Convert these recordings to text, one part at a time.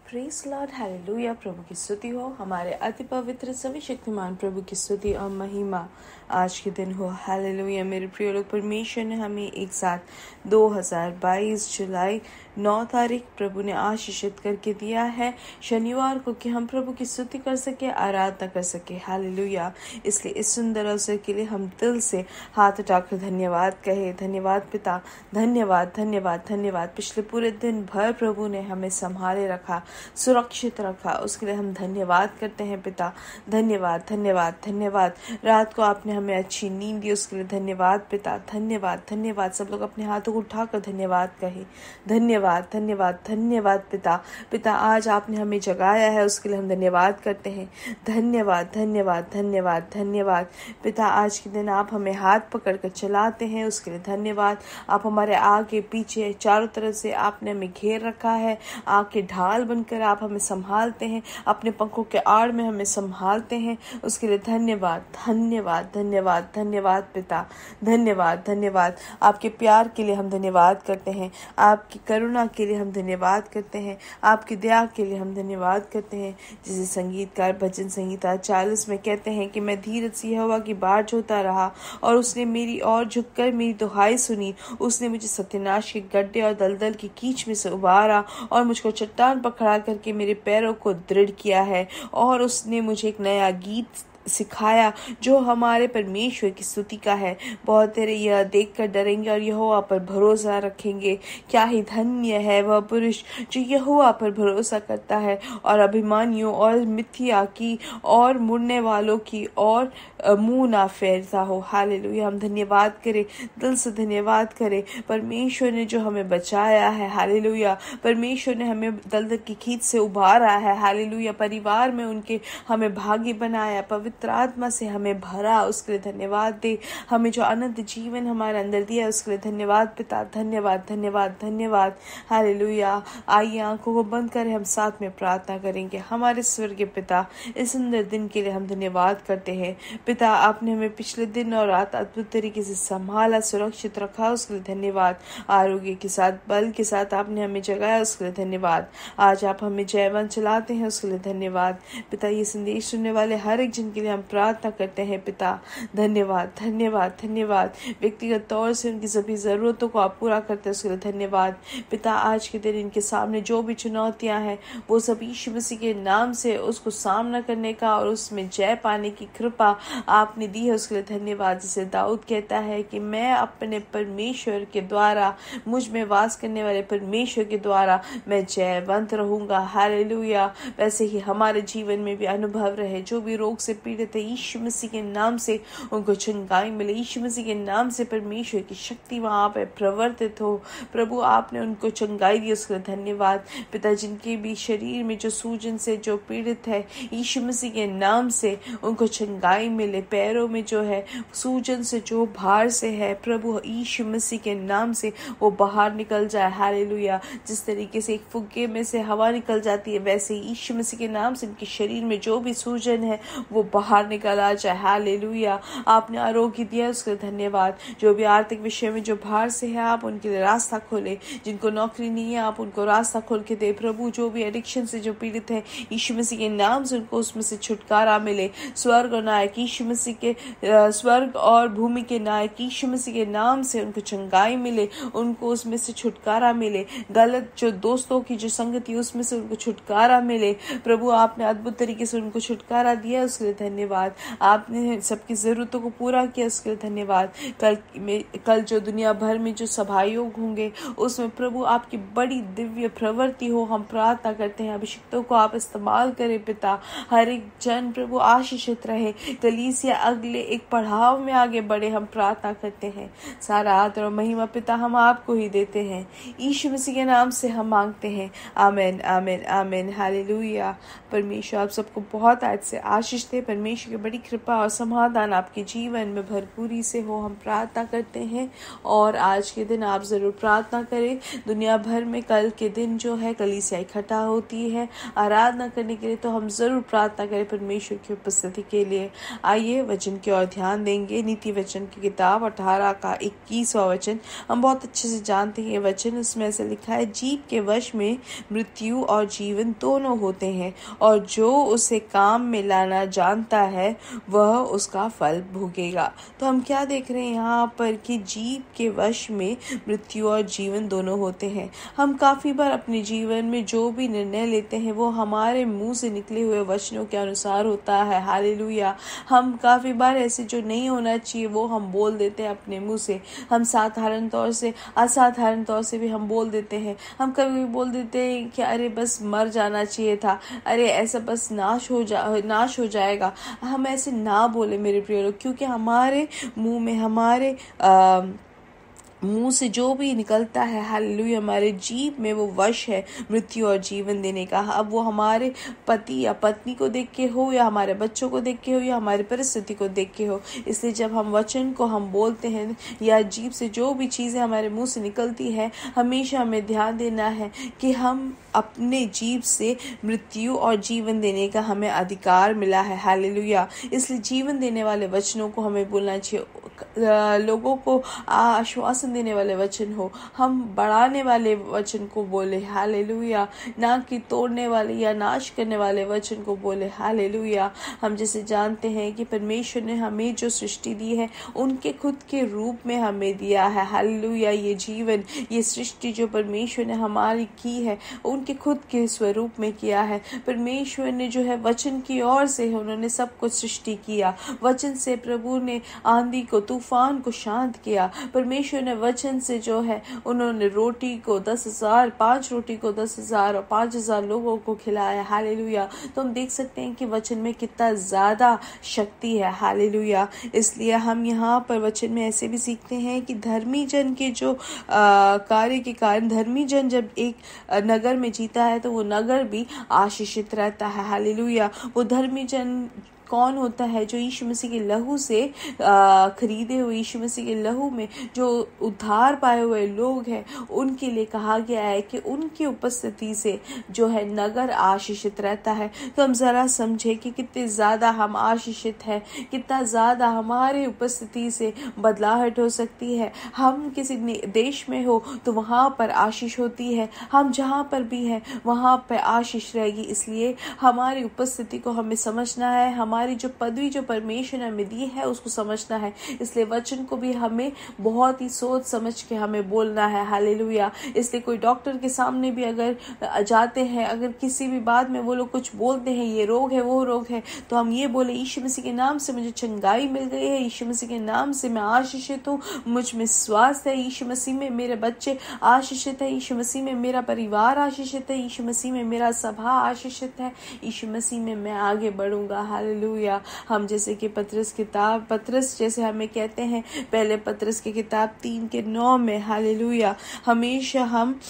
Praise Lord, hallelujah. प्रभु की स्तुति हो। हमारे अति पवित्र सर्वशक्तिमान प्रभु की स्तुति और महिमा आज के दिन हो। हालेलुया। मेरे प्रिय लोग, परमेश्वर ने हमें एक साथ 2022 जुलाई 9 तारीख प्रभु ने आशीषित करके दिया है शनिवार को, कि हम प्रभु की स्तुति कर सके, आराधना कर सके। हालेलुया। इसलिए इस सुंदर अवसर के लिए हम दिल से हाथ उठाकर धन्यवाद कहे। धन्यवाद पिता, धन्यवाद धन्यवाद धन्यवाद। पिछले पूरे दिन भर प्रभु ने हमें संभाले रखा, सुरक्षित रखा, उसके लिए हम धन्यवाद करते हैं पिता। धन्यवाद धन्यवाद धन्यवाद। रात को आपने हमें अच्छी नींद दी, उसके लिए धन्यवाद पिता। धन्यवाद धन्यवाद। सब लोग अपने हाथों को उठाकर धन्यवाद कहे। धन्यवाद धन्यवाद धन्यवाद पिता। पिता, आज आपने हमें जगाया है, उसके लिए हम धन्यवाद करते हैं। धन्यवाद धन्यवाद धन्यवाद धन्यवाद पिता। आज के दिन आप हमें हाथ पकड़कर चलाते हैं, उसके लिए धन्यवाद। आप हमारे आगे पीछे चारों तरफ से आपने हमें घेर रखा है। आग के ढाल बनकर आप हमें संभालते हैं, अपने पंखों के आड़ में हमें संभालते हैं, उसके लिए धन्यवाद धन्यवाद धन्यवाद धन्यवाद पिता। धन्यवाद धन्यवाद। आपके प्यार के लिए हम धन्यवाद करते हैं, आपकी करुणा के लिए हम धन्यवाद करते हैं, आपकी दया के लिए हम धन्यवाद करते हैं। जैसे संगीतकार भजन संहिता 40 में कहते हैं कि मैं धीरज से यहोवा की बाट जोता रहा और उसने मेरी ओर झुककर मेरी दुहाई सुनी। उसने मुझे सत्यानाश के गड्ढे और दलदल की कीच में से उबारा और मुझको चट्टान पर खड़ा करके मेरे पैरों को दृढ़ किया है। और उसने मुझे एक नया गीत सिखाया जो हमारे परमेश्वर की स्तुति का है। बहुत तेरे यह देखकर डरेंगे और यहोवा पर भरोसा रखेंगे। क्या ही धन्य है वह पुरुष जो यहोवा पर भरोसा करता है और अभिमानियों और मिथ्या की और मुड़ने वालों की और मुंह ना फेरता हो। हालेलुया। हम धन्यवाद करें, दिल से धन्यवाद करें। परमेश्वर ने जो हमें बचाया है, हालेलुया। परमेश्वर ने हमें दलदल की खींच से उबारा है, हालेलुया। परिवार में उनके हमें भागी बनाया, पवित्र आत्मा से हमें भरा, उसके लिए धन्यवाद दे। हमें जो अनंत जीवन हमारे अंदर दिया उसके लिए धन्यवाद पिता। धन्यवाद धन्यवाद धन्यवाद। हालेलुया। आइए आंखों को बंद करें, हम साथ में प्रार्थना करेंगे। हमारे स्वर्गीय पिता, इस सुंदर दिन के लिए हम धन्यवाद करते हैं पिता। आपने हमें पिछले दिन और रात अद्भुत तरीके से संभाला, सुरक्षित रखा, उसके लिए धन्यवाद। आरोग्य के साथ, बल के साथ आपने हमें जगाया, उसके लिए धन्यवाद। आज आप हमें जयवंत चलाते हैं, उसके लिए धन्यवाद पिता। ये संदेश सुनने वाले हर एक जन के लिए हम प्रार्थना करते हैं पिता। धन्यवाद धन्यवाद धन्यवाद। व्यक्तिगत तौर से उनकी सभी जरूरतों को आप पूरा करते हैं, उसके लिए धन्यवाद पिता। आज के दिन इनके सामने जो भी चुनौतियां हैं वो सब यीशु मसीह के नाम से उसको सामना करने का और उसमें जय पाने की कृपा आपने दी है, उसके लिए धन्यवाद। जैसे दाऊद कहता है कि मैं अपने परमेश्वर के द्वारा, मुझ में वास करने वाले परमेश्वर के द्वारा मैं जयवंत रहूंगा। हालेलुया। वैसे ही हमारे जीवन में भी अनुभव रहे, जो भी रोग से पीड़ित है, यीशु मसीह के नाम से उनको चंगाई मिले। यीशु मसीह के नाम से परमेश्वर की शक्ति वहां पे प्रवर्तित हो। प्रभु, आपने उनको चंगाई दी, उसके लिए धन्यवाद पिता। जिनके भी शरीर में जो सूजन से जो पीड़ित है, यीशु मसीह के नाम से उनको चंगाई मिले। पैरों में जो है सूजन से, जो भार से है, प्रभु यीशु मसीह के नाम से वो बाहर निकल जाए। हालेलुया। जिस तरीके से एक फुग्गे में से हवा निकल जाती है, वैसे यीशु मसीह के नाम से इनके शरीर में जो भी सूजन है वो बाहर निकल आ जाए। हालेलुया। आपने आरोग्य दिया, उसके लिए धन्यवाद। जो भी आर्थिक विषय में जो भार से है, आप उनके लिए रास्ता खोले। जिनको नौकरी नहीं है, आप उनको रास्ता खोल के दे प्रभु। जो भी एडिक्शन से जो पीड़ित है, यीशु मसीह के नाम से उनको उसमें से छुटकारा मिले। स्वर्ग और नायक यीशु मसीह के, स्वर्ग और भूमि के नायक यीशु मसीह के नाम से उनको चंगाई मिले, उनको उसमें से छुटकारा मिले। गलत जो दोस्तों की जो संगति उसमें से उनको छुटकारा मिले। प्रभु, आपने अद्भुत तरीके से उनको छुटकारा दिया, उसके लिए धन्यवाद। आपने सबकी जरूरतों को पूरा किया, उसके लिए धन्यवाद। कल जो दुनिया भर में जो सभायोग होंगे उसमें प्रभु आपकी बड़ी दिव्य प्रवृत्ति हो, हम प्रार्थना करते हैं। अभिषिक्तों को आप इस्तेमाल करें पिता। हर एक जन प्रभु आशीषित रहे, कलीसिया अगले एक पड़ाव में आगे बढ़े, हम प्रार्थना करते हैं। सारा आदर और महिमा पिता हम आपको ही देते हैं। यीशु मसीह के नाम से हम मांगते हैं। आमीन आमीन आमीन। हालेलुया। परमेश्वर आप सबको बहुत आज से आशीष दे। परमेश्वर की बड़ी कृपा और समाधान आपके जीवन में भरपूरी से हो, हम प्रार्थना करते हैं। और आज के दिन आप ज़रूर प्रार्थना करें। दुनिया भर में कल के दिन जो है कलीसिया इकट्ठा होती है आराधना करने के लिए, तो हम ज़रूर प्रार्थना करें परमेश्वर की उपस्थिति के लिए। आइए वचन की ओर ध्यान देंगे। नीति वचन की किताब 18 का 21वां वचन हम बहुत अच्छे से जानते हैं। ये वचन उसमें ऐसे लिखा है, जीव के वश में मृत्यु और जीवन दोनों होते हैं, और जो उसे काम में लाना जानता है वह उसका फल भोगेगा। तो हम क्या देख रहे हैं यहाँ पर कि जीव के वश में मृत्यु और जीवन दोनों होते हैं। हम काफ़ी बार अपने जीवन में जो भी निर्णय लेते हैं वो हमारे मुंह से निकले हुए वचनों के अनुसार होता है। हालेलुया। हम काफ़ी बार ऐसे जो नहीं होना चाहिए वो हम बोल देते हैं अपने मुंह से। हम साधारण तौर से असाधारण तौर से भी हम बोल देते हैं। हम कभी बोल देते हैं कि अरे बस मर जाना चाहिए था, अरे ऐसा बस नाश हो जाएगा। हम ऐसे ना बोले मेरे प्रिय लोग, क्योंकि हमारे मुंह में हमारे मुंह से जो भी निकलता है हालेलुया, हमारे जीव में वो वश है मृत्यु और जीवन देने का। अब वो हमारे पति या पत्नी को देख के हो, या हमारे बच्चों को देख के हो, या हमारी परिस्थिति को देख के हो। इसलिए जब हम वचन को हम बोलते हैं या जीव से जो भी चीज़ें हमारे मुंह से निकलती है, हमेशा हमें ध्यान देना है कि हम अपने जीव से मृत्यु और जीवन देने का हमें अधिकार मिला है। हालेलुया। इसलिए जीवन देने वाले वचनों को हमें बोलना चाहिए। लोगों को आश्वासन देने वाले वचन हो, हम बढ़ाने वाले वचन को बोले। हालेलुया। ना कि तोड़ने वाले या नाश करने वाले वचन को बोले। हालेलुया। हम जैसे जानते हैं कि परमेश्वर ने हमें जो सृष्टि दी है उनके खुद के रूप में हमें दिया है। हालेलुया। ये जीवन, ये सृष्टि जो परमेश्वर ने हमारी की है उनके खुद के स्वरूप में किया है। परमेश्वर ने जो है वचन की ओर से उन्होंने सब कुछ सृष्टि किया। वचन से प्रभु ने आंधी को, तूफान को शांत किया। परमेश्वर ने वचन से जो है उन्होंने रोटी को 10,000, 5 रोटी को 10,000 और 5,000 लोगों को खिलाया। हालेलुया। तो हम देख सकते हैं कि वचन में कितना ज्यादा शक्ति है। हालेलुया। इसलिए हम यहाँ पर वचन में ऐसे भी सीखते हैं कि धर्मी जन के जो कार्य के कारण, धर्मी जन जब एक नगर में जीता है तो वो नगर भी आशीषित रहता है। हालेलुया। वो धर्मी जन कौन होता है? जो यीशु मसीह के लहू से खरीदे हुए, यीशु मसीह के लहू में जो उद्धार पाए हुए लोग हैं, उनके लिए कहा गया है कि उनकी उपस्थिति से जो है नगर आशीषित रहता है। तो हम जरा समझे कि कितने ज्यादा हम आशीषित हैं, कितना ज्यादा हमारी उपस्थिति से बदलाहट हो सकती है। हम किसी देश में हो तो वहां पर आशीष होती है, हम जहां पर भी हैं वहां पर आशीष रहेगी। इसलिए हमारी उपस्थिति को हमें समझना है, हमारी जो पदवी जो परमेश्वर ने हमें दी है उसको समझना है। इसलिए वचन को भी हमें बहुत ही सोच समझ के हमें बोलना है। हालेलुया। इसलिए कोई डॉक्टर के सामने भी अगर जाते हैं, अगर किसी भी बात में वो लोग कुछ बोलते हैं, ये रोग है वो रोग है, तो हम ये बोले यीशु मसीह के नाम से मुझे चंगाई मिल गई है, यीशु मसीह के नाम से मैं आशीषित हूँ, मुझ में स्वास्थ्य है, यीशु मसीह में मेरे बच्चे आशीषित है, यीशु मसीह में मेरा परिवार आशीषित है, यीशु मसीह में मेरा सभा आशीषित है, यीशु मसीह में मैं आगे बढ़ूंगा। हालेलुया। हम जैसे कि पतरस जैसे हमें कहते हैं पहले पतरस की किताब 3:9 में, हालेलुया, हमेशा हम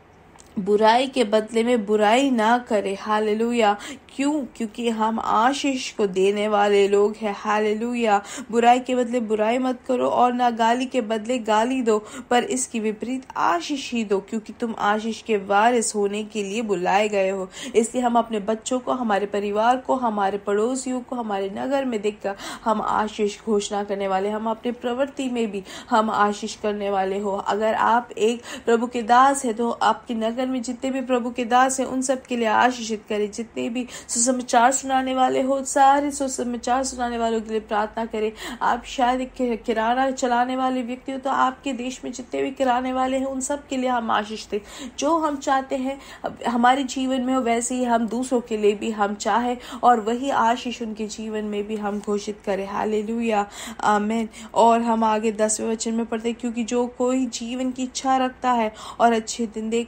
बुराई के बदले में बुराई ना करे। हालेलुया। क्यों? क्योंकि हम आशीष को देने वाले लोग हैं। हालेलुया। बुराई के बदले बुराई मत करो और ना गाली के बदले गाली दो, पर इसकी विपरीत आशीष ही दो, क्योंकि तुम आशीष के वारिस होने के लिए बुलाए गए हो। इसलिए हम अपने बच्चों को, हमारे परिवार को, हमारे पड़ोसियों को, हमारे नगर में देखकर हम आशीष घोषणा करने वाले, हम अपनी प्रवृत्ति में भी हम आशीष करने वाले हो। अगर आप एक प्रभु के दास है तो आपके नगर में जितने भी प्रभु के दास हैं उन सब के लिए आशीषित करें। जितने भी सुसमाचार सुनाने वाले हो, सारे सुसमाचार सुनाने वालों के लिए प्रार्थना करें। आप शायद एक किराना चलाने वाले व्यक्ति हो तो आपके देश में जितने भी किराने वाले हैं उन सब के लिए हम आशीष दें। जो हम चाहते हैं हमारे जीवन में हो वैसे ही हम दूसरों के लिए भी हम चाहे और वही आशीष उनके जीवन में भी हम घोषित करें। हालेलुया। आमीन। और हम आगे 10वें वचन में पढ़ते हैं, क्योंकि जो कोई जीवन की इच्छा रखता है और अच्छे दिन देखना चाहता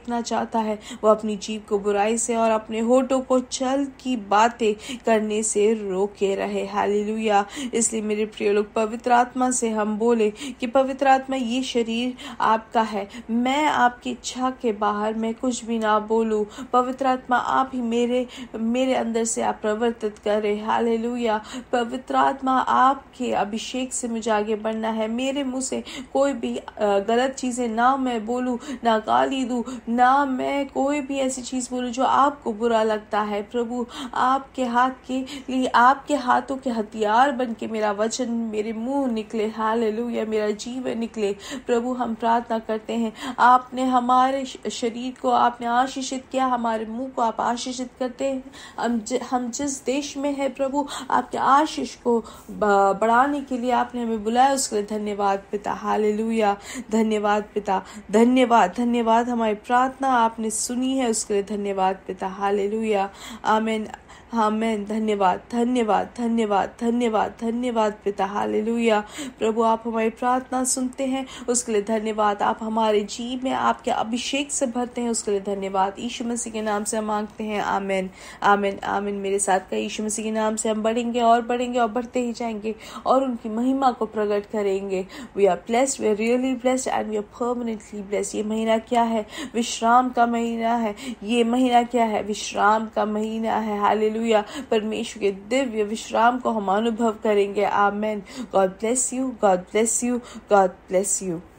चाहता है वो अपनी जीभ को बुराई से और अपने होठों को छल की बातें करने से रोके रहे। हालेलुया। इसलिए मेरे प्रिय लोग, पवित्र आत्मा से हम बोले कि पवित्र आत्मा, ये शरीर आपका है, मैं आपकी इच्छा के बाहर मैं कुछ भी ना बोलूं। पवित्र आत्मा, आप ही मेरे अंदर से आप प्रवर्तित करें। हालेलुया। पवित्र आत्मा, आपके अभिषेक से मुझे आगे बढ़ना है। मेरे मुंह से कोई भी गलत चीजें ना मैं बोलूं, ना गाली दूं, ना मैं कोई भी ऐसी चीज बोलूं जो आपको बुरा लगता है। प्रभु, आपके हाथ के लिए, आपके हाथों के हथियार बन के मेरा वचन मेरे मुंह निकले। हालेलुया। मेरा जीवन निकले। प्रभु, हम प्रार्थना करते हैं, आपने हमारे शरीर को आपने आशीषित किया, हमारे मुंह को आप आशीषित करते हैं। हम जिस देश में है प्रभु, आपके आशीष को बढ़ाने के लिए आपने हमें बुलाया, उसके लिए धन्यवाद पिता। हालेलुया। धन्यवाद पिता, धन्यवाद धन्यवाद। हमारी प्रार्थना आपने सुनी है, उसके लिए धन्यवाद पिता। हालेलुया। आमीन आमीन। धन्यवाद धन्यवाद धन्यवाद धन्यवाद धन्यवाद पिता। हालेलुया। प्रभु, आप हमारी प्रार्थना सुनते हैं, उसके लिए धन्यवाद। आप हमारे जीव में आपके अभिषेक से भरते हैं, उसके लिए धन्यवाद। यीशु मसीह के नाम से हम मांगते हैं। आमीन आमीन आमीन। मेरे साथ का यीशु मसीह के नाम से हम बढ़ेंगे और बढ़ते ही जाएंगे और उनकी महिमा को प्रकट करेंगे। We are blessed, we are really blessed and we are permanently blessed. ये महीना क्या है? विश्राम का महीना है। ये महीना क्या है? विश्राम का महीना है। हालेलुया। परमेश्वर के दिव्य विश्राम को हम अनुभव करेंगे। आमीन। God bless you, God bless you, God bless you.